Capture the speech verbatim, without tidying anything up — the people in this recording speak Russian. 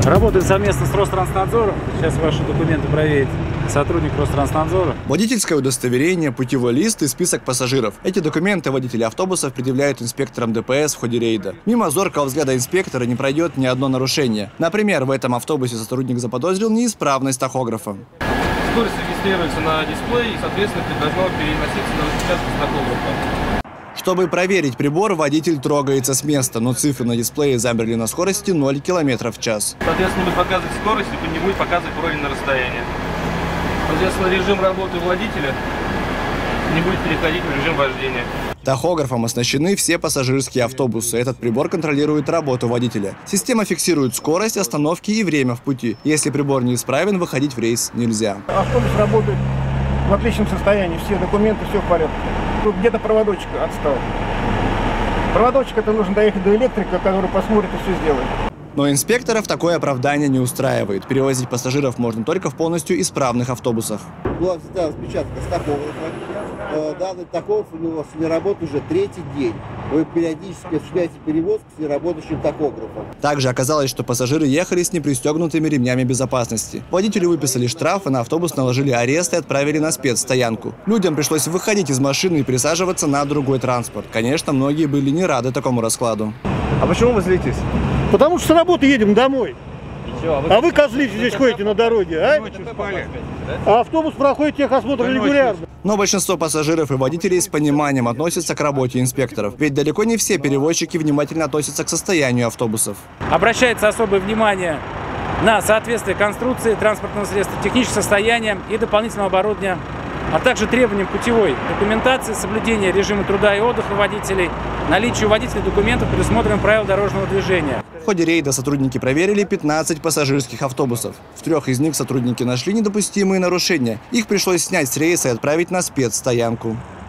Работаем совместно с Ространснадзором. Сейчас ваши документы проверит сотрудник Ространснадзора. Водительское удостоверение, путевой лист и список пассажиров. Эти документы водители автобусов предъявляют инспекторам ДПС в ходе рейда. Мимо зоркого взгляда инспектора не пройдет ни одно нарушение. Например, в этом автобусе сотрудник заподозрил неисправность тахографа. Скорость регистрируется на дисплее и, соответственно, должно переноситься на распечатку тахографа. Чтобы проверить прибор, водитель трогается с места, но цифры на дисплее замерли на скорости ноль километров в час. Соответственно, будет показывать скорость, либо не будет показывать уровень на расстояние. Соответственно, режим работы водителя не будет переходить в режим вождения. Тахографом оснащены все пассажирские автобусы. Этот прибор контролирует работу водителя. Система фиксирует скорость, остановки и время в пути. Если прибор неисправен, выходить в рейс нельзя. Автобус работает в отличном состоянии, все документы, все в порядке. Тут где-то проводочек отстал. Проводочек это нужно доехать до электрика, который посмотрит и все сделает. Но инспекторов такое оправдание не устраивает. Перевозить пассажиров можно только в полностью исправных автобусах. Была взята распечатка с тахографа. Данный тахограф у него не работает уже третий день. Вы периодически осуществляете перевозку с неработающим тахографом. Также оказалось, что пассажиры ехали с непристегнутыми ремнями безопасности. Водителю выписали штраф, и на автобус наложили арест и отправили на спецстоянку. Людям пришлось выходить из машины и присаживаться на другой транспорт. Конечно, многие были не рады такому раскладу. А почему вы злитесь? Потому что с работы едем домой. Чё, а, вы... а вы, козлите, здесь ходите на дороге, а? А автобус проходит техосмотр регулярно. Но большинство пассажиров и водителей с пониманием относятся к работе инспекторов. Ведь далеко не все перевозчики внимательно относятся к состоянию автобусов. Обращается особое внимание на соответствие конструкции транспортного средства, технического состояния и дополнительного оборудования, а также требованиям путевой документации, соблюдения режима труда и отдыха водителей, наличию у водителей документов, предусмотренных правил дорожного движения. В ходе рейда сотрудники проверили пятнадцать пассажирских автобусов. В трех из них сотрудники нашли недопустимые нарушения. Их пришлось снять с рейса и отправить на спецстоянку.